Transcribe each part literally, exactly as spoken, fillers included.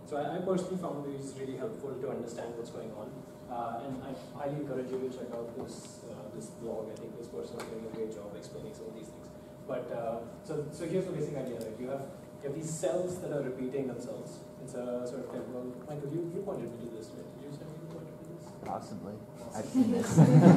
So I, I personally found these really helpful to understand what's going on. Uh, and I highly encourage you to check out this uh, this blog. I think this person is doing a great job explaining some of these things. But uh, so so here's the basic idea, right? You have you have these cells that are repeating themselves. It's a sort of temporal. Michael, you, you pointed me to this, right? Did you say you pointed me to this? Possibly. Awesome. I've seen this.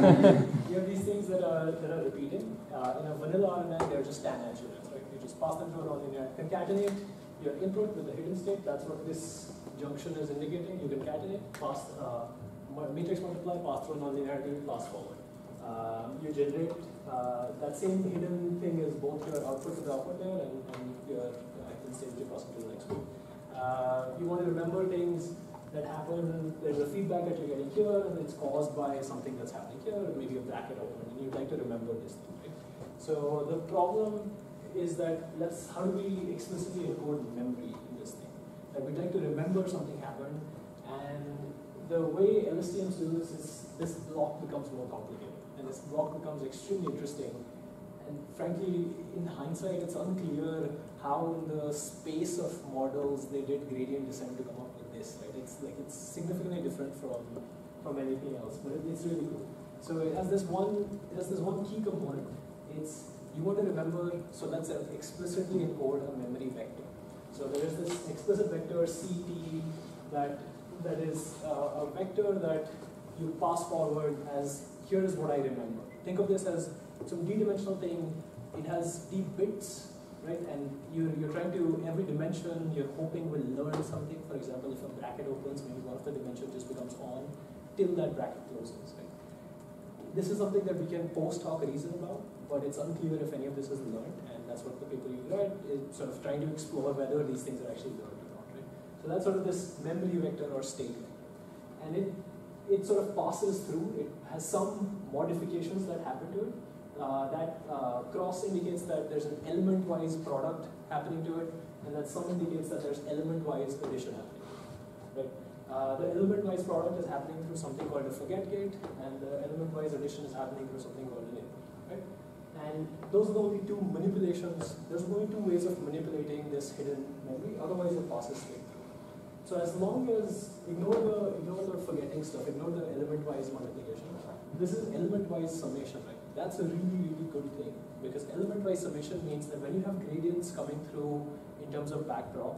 You have these things that are that are repeating. Uh, in a vanilla R N A, they're just tangentials, right? You just pass them through a nonlinear, concatenate your input with the hidden state. That's what this junction is indicating. You concatenate, pass. Uh, matrix multiply, pass through nonlinearity, pass forward. Uh, you generate uh, that same hidden thing is both your output to the output layer and, and your uh, instant you pass to the next one. Uh, you want to remember things that happen, there's a feedback that you're getting here and it's caused by something that's happening here, or maybe a bracket open, and you'd like to remember this thing, right? So the problem is that let's, how do we explicitly encode memory in this thing? That we'd like to remember something happened, and the way L S T Ms do this is this block becomes more complicated, and this block becomes extremely interesting. And frankly, in hindsight, it's unclear how in the space of models they did gradient descent to come up with this. Right? It's like it's significantly different from from anything else, but it, it's really cool. So it has this one, it has this one key component. It's you want to remember. So let's explicitly encode a memory vector. So there is this explicit vector C T that. that is uh, a vector that you pass forward as, here is what I remember. Think of this as some d-dimensional thing. It has d bits, right? And you're, you're trying to, every dimension you're hoping will learn something. For example, if a bracket opens, maybe one of the dimensions just becomes on till that bracket closes, right? This is something that we can post hoc reason about, but it's unclear if any of this is learned, and that's what the paper you read is sort of trying to explore whether these things are actually learned. So that's sort of this memory vector or state vector. And it, it sort of passes through, it has some modifications that happen to it. Uh, that uh, cross indicates that there's an element-wise product happening to it, and that sum indicates that there's element-wise addition happening. Right? Uh, the element-wise product is happening through something called a forget gate, and the element-wise addition is happening through something called an input. Right? And those are the only two manipulations, there's only two ways of manipulating this hidden memory, otherwise it passes straight. So as long as, ignore the, ignore the forgetting stuff, ignore the element-wise multiplication, this is element-wise summation, right? That's a really, really good thing, because element-wise summation means that when you have gradients coming through in terms of backdrop,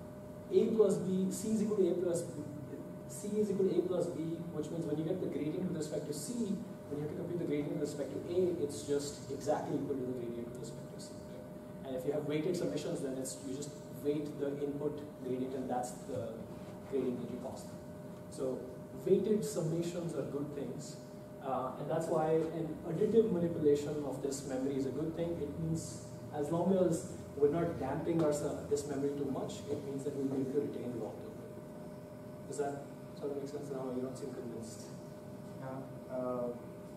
A plus B, C is equal to A plus B, C is equal to A plus B, which means when you get the gradient with respect to C, when you have to compute the gradient with respect to A, it's just exactly equal to the gradient with respect to C, right? And if you have weighted summations, then it's, you just weight the input gradient, and that's the gradient that you pass through. So weighted summations are good things, uh, and that's why an additive manipulation of this memory is a good thing. It means as long as we're not damping our, this memory too much, it means that we'll be able to retain long-term memory. Does that sort of make sense now? You don't seem convinced. Yeah. Uh,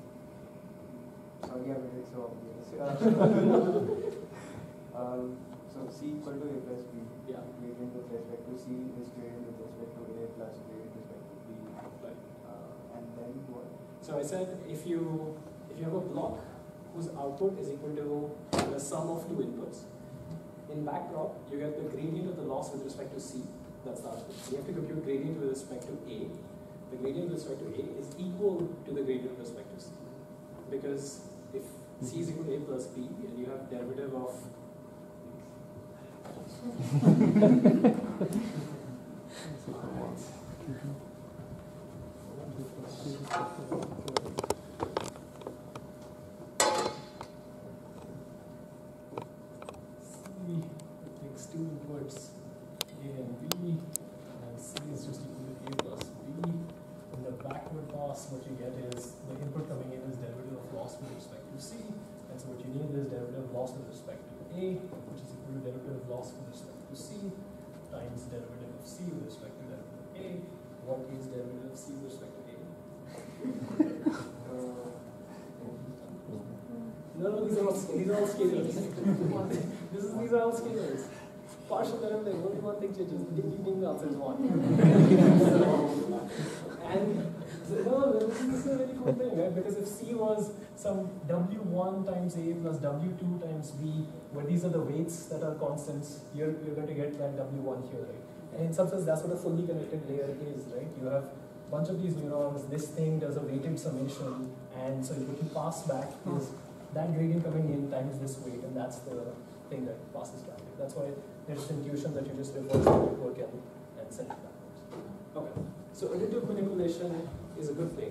sorry, I made it so obvious. um, So C equal to A plus B, yeah. Gradient with respect to C is gradient with respect to A plus gradient with respect to B. Right. Uh, and then what? So I said if you if you have a block whose output is equal to the sum of two inputs, in backdrop you get the gradient of the loss with respect to C. That's the output. So you have to compute gradient with respect to A. The gradient with respect to A is equal to the gradient with respect to C. Because if C is equal to A plus B and you have derivative of C takes two inputs, A and B, and C is just equal to A plus B. In the backward pass, what you get is the input coming in is derivative of loss with respect to C, and so what you need is derivative of loss with respect to A, which is equal to derivative of loss with respect to C, times derivative of C with respect to derivative of A. What is derivative of C with respect to A? uh, no, no, these are all, these are all scalars. this is, these are all scalars. Partial derivative, only one thing changes. Ding, ding, the answer is one. so, and so, no, this is a really cool thing, right? Because if C was some W one times A plus W two times B, where these are the weights that are constants, you're, you're going to get that W one here, right? And in some sense, that's what a fully connected layer is, right? You have a bunch of these neurons, this thing does a weighted summation, and so what you pass back is that gradient coming in times this weight, and that's the thing that passes back. That's why there's intuition that you just reverse the network and, and send it backwards. Okay, so additive manipulation is a good thing.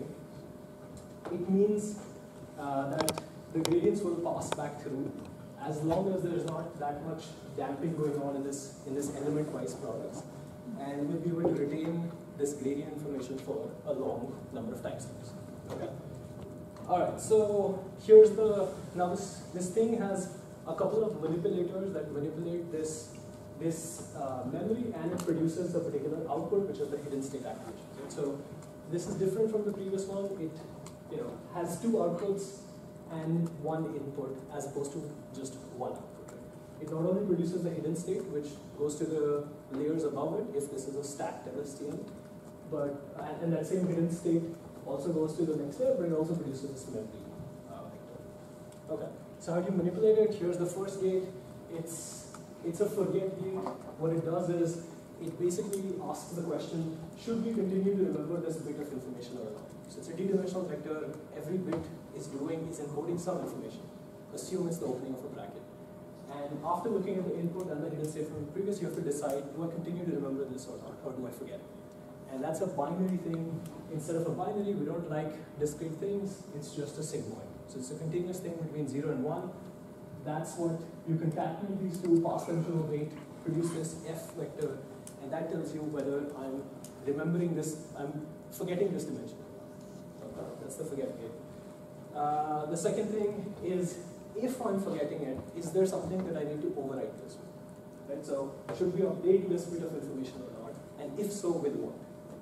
It means uh, that the gradients will pass back through as long as there's not that much damping going on in this in this element-wise products, and we'll be able to retain this gradient information for a long number of time steps. Okay. All right. So here's the now this this thing has a couple of manipulators that manipulate this this uh, memory, and it produces a particular output, which is the hidden state activation. Right? So this is different from the previous one. It you know has two outputs and one input as opposed to just one output. Right? It not only produces the hidden state, which goes to the layers above it if this is a stacked L S T M, but and, and that same hidden state also goes to the next layer, but it also produces this memory uh, vector. Okay, so how do you manipulate it? Here's the first gate. It's it's a forget gate. What it does is it basically asks the question: should we continue to remember this bit of information or not? So it's a d-dimensional vector. Every bit is doing is encoding some information. Assume it's the opening of a bracket. And after looking at the input and the hidden state from the previous, you have to decide: do I continue to remember this or not, or do I forget it? And that's a binary thing. Instead of a binary, we don't like discrete things. It's just a sigmoid. So it's a continuous thing between zero and one. That's what you concatenate these two, pass them through a weight, produce this F vector, and that tells you whether I'm remembering this, I'm forgetting this dimension. Okay, that's the forget gate. Uh, the second thing is, if I'm forgetting it, is there something that I need to overwrite this with? Right? So should we update this bit of information or not? And if so, with what?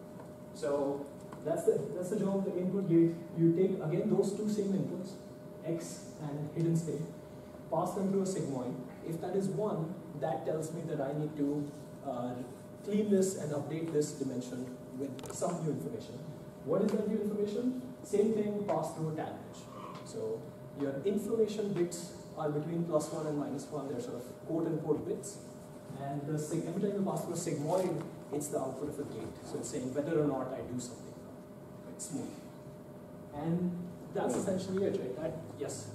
So that's the that's the job of the input gate. You take again those two same inputs, X and hidden state, pass them through a sigmoid. If that is one, that tells me that I need to uh, clean this and update this dimension with some new information. What is that new information? Same thing, pass through a tangent. So your information bits are between plus one and minus one. They're sort of quote unquote bits. And the sig every time you pass through a sigmoid, it's the output of a gate. So it's saying whether or not I do something. It's smooth. And that's essentially it, right? That, yes?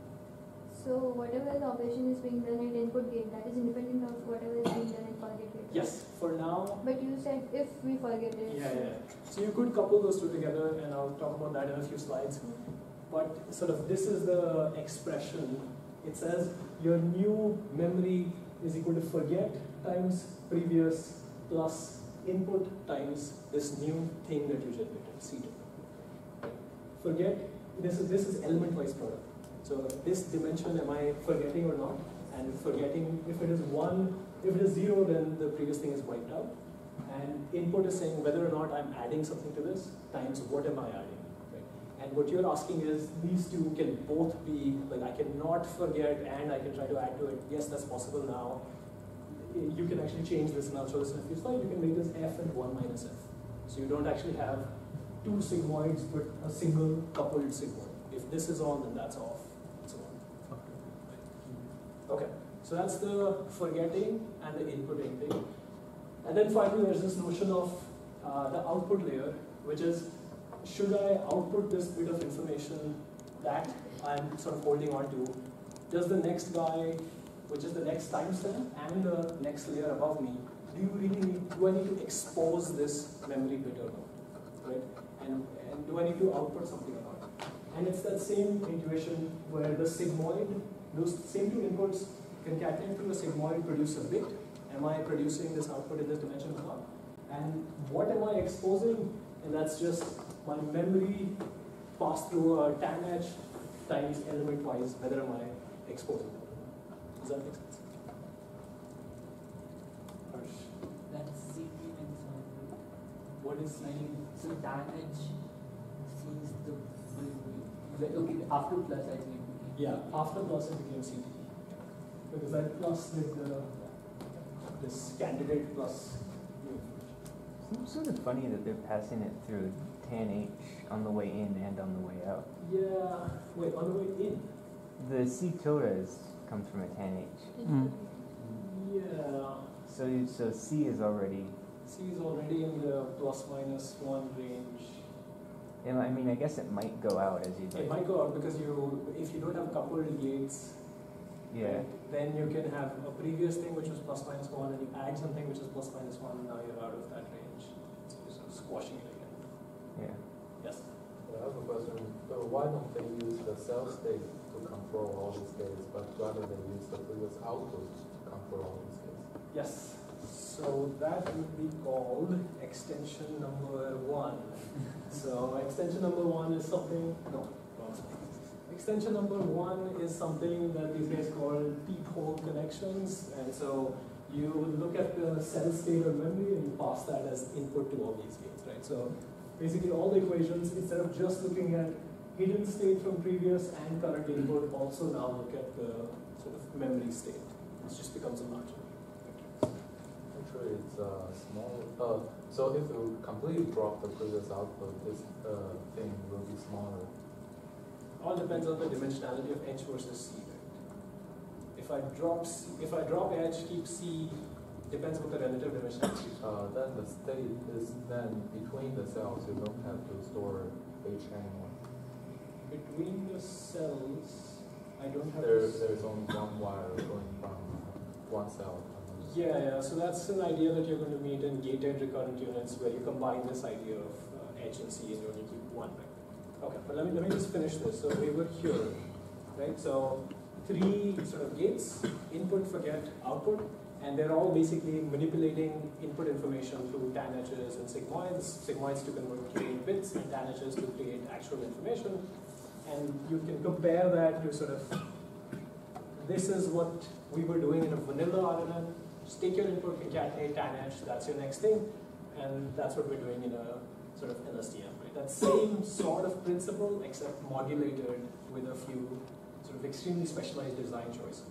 So whatever the operation is being done at input gate, that is independent of whatever is being done at forget gate? Yes, for now. But you said if we forget it. Yeah, yeah. So you could couple those two together, and I'll talk about that in a few slides. But sort of this is the expression. It says your new memory is equal to forget times previous plus input times this new thing that you generated, C two. Forget, this is, this is element-wise product. So this dimension, am I forgetting or not? And forgetting, if it is one, if it is zero, then the previous thing is wiped out. And input is saying whether or not I'm adding something to this, times what am I adding? Right? And what you're asking is, these two can both be, like I cannot forget and I can try to add to it. Yes, that's possible now. You can actually change this, and I'll show this in a few slides. You can make this F and one minus F. So you don't actually have two sigmoids, but a single coupled sigmoid. If this is on, then that's off, and so on. Okay, so that's the forgetting and the inputting thing. And then finally, there's this notion of uh, the output layer, which is, should I output this bit of information that I'm sort of holding on to? Does the next guy, which is the next timestamp and the next layer above me, do you really need, do I need to expose this memory bit or not, right? And, and do I need to output something or not? And it's that same intuition where the sigmoid, those same two inputs concatenate through a sigmoid, produce a bit. Am I producing this output in this dimension or not? And what am I exposing? And that's just my memory passed through a tanh times element-wise, whether am I exposing it? Does that make sense? Harsh? That's C T and so on. What is C T? So damage sees the the- okay after plus I think. Yeah, after plus it became C T. Because that plus did the this candidate plus new information. Seems sort of funny that they're passing it through tan H on the way in and on the way out. Yeah, wait, on the way in. The C tilde is, comes from a tan H. Mm. Yeah, So you, so C is already. C is already in the plus minus one range. And I mean, I guess it might go out as you. It might go out because you, if you don't have coupled gates, Yeah. right, then you can have a previous thing which was plus minus one, and you add something which is plus minus one, and now you're out of that range. So you're sort of squashing it again. Yeah. Yes. I have a question. So why don't they use the cell state to control all these states, but rather they use the previous output to control all these states? Yes. So that would be called extension number one. So extension number one is something, no, wrong. Extension number one is something that these guys call peephole connections. And so you look at the cell state of memory and you pass that as input to all these gates, right? So basically all the equations, instead of just looking at hidden state from previous and current input, also now look at the sort of memory state. It just becomes a larger. Actually, it's uh, small. Uh, so if you completely drop the previous output, this uh, thing will be smaller. All depends on the dimensionality of H versus C, right? If I drop C, if I drop H, keep C, depends what the relative dimensionality is. Uh, then the state is then between the cells. You don't have to store H anymore. Between the cells, I don't have There, to... there's only one wire going from one cell. Yeah, yeah, so that's an idea that you're going to meet in gated recurrent units where you combine this idea of uh, H and C and you only keep one vector. Okay, but let me, let me just finish this. So we were here, right? So three sort of gates, input, forget, output, and they're all basically manipulating input information through tan H's and sigmoids, sigmoids to convert create bits and tan H's to create actual information. And you can compare that to sort of, this is what we were doing in a vanilla R N N. Just take your input, concatenate tan H, that's your next thing, and that's what we're doing in a sort of L S T M, right? That same sort of principle, except modulated with a few sort of extremely specialized design choices.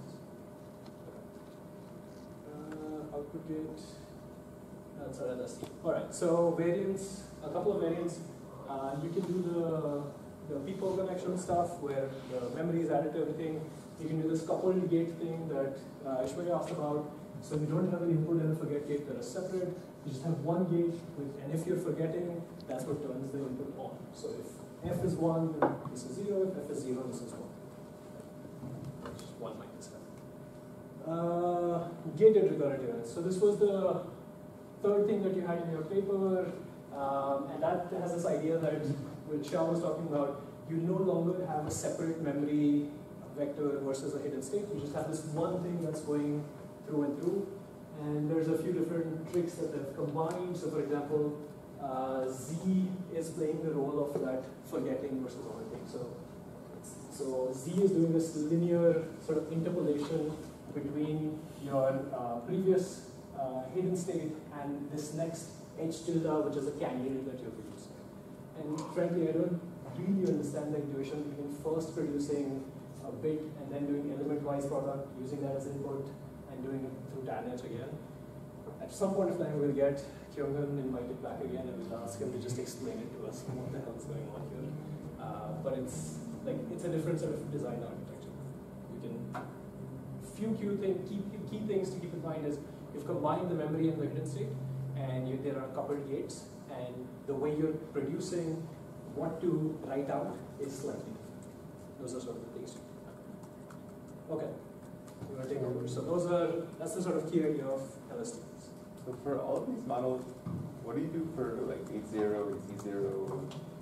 Uh, output gate, that's our L S T M. All right, so variants, a couple of variants. Uh, you can do the, the peephole connection stuff where the memory is added to everything. You can do this coupled gate thing that uh, Ishmael asked about. So you don't have an input and a forget gate that are separate. You just have one gate, with, and if you're forgetting, that's what turns the input on. So if F is one, then this is zero. If F is zero, this is one. It's just one minus F. Uh, gated recurrent units. So this was the third thing that you had in your paper, um, and that has this idea that, which Shah was talking about, you no longer have a separate memory vector versus a hidden state. You just have this one thing that's going through and through, and there's a few different tricks that they've combined. So for example, uh, Z is playing the role of that forgetting versus omitting. So, so Z is doing this linear sort of interpolation between your uh, previous uh, hidden state and this next H tilde, which is a candidate that you're producing. And frankly, I don't really understand the intuition between first producing a bit and then doing element-wise product, using that as input, and doing it through tan H again. At some point of time, we'll get Kyung-hun invited back again, and we'll ask him to just explain it to us what the hell's going on here. Uh, but it's like it's a different sort of design architecture. You can few key, thing, key, key things to keep in mind is you've combined the memory and the hidden state, and you, there are coupled gates, and the way you're producing what to write out is slightly different. Those are sort of the things. Okay. You want to take over. So those are, that's the sort of key idea of L S T Ms. So for all of these models, what do you do for like H zero, Z zero?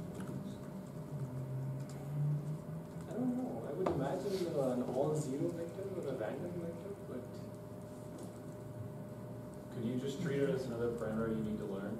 I don't know. I would imagine uh, an all zero vector or a random vector, but could you just treat it as another parameter you need to learn?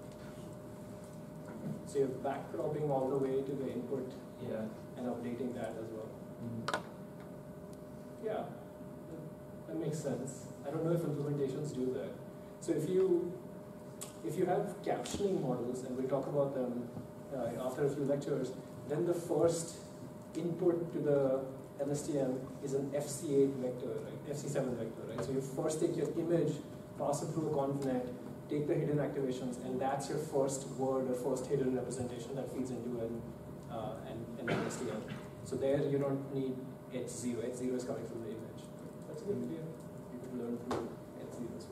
so you're backdropping all the way to the input Yeah. and updating that as well. Mm-hmm. Yeah, that makes sense. I don't know if implementations do that. So if you if you have captioning models, and we'll talk about them uh, after a few lectures, then the first input to the L S T M is an F C eight vector, right? F C seven vector, right? So you first take your image, pass it through a convnet, take the hidden activations, and that's your first word or first hidden representation that feeds into an, uh, an, an L S T M. So there you don't need H zero. H zero is coming from the image. That's a good idea. You could learn through H zero as well.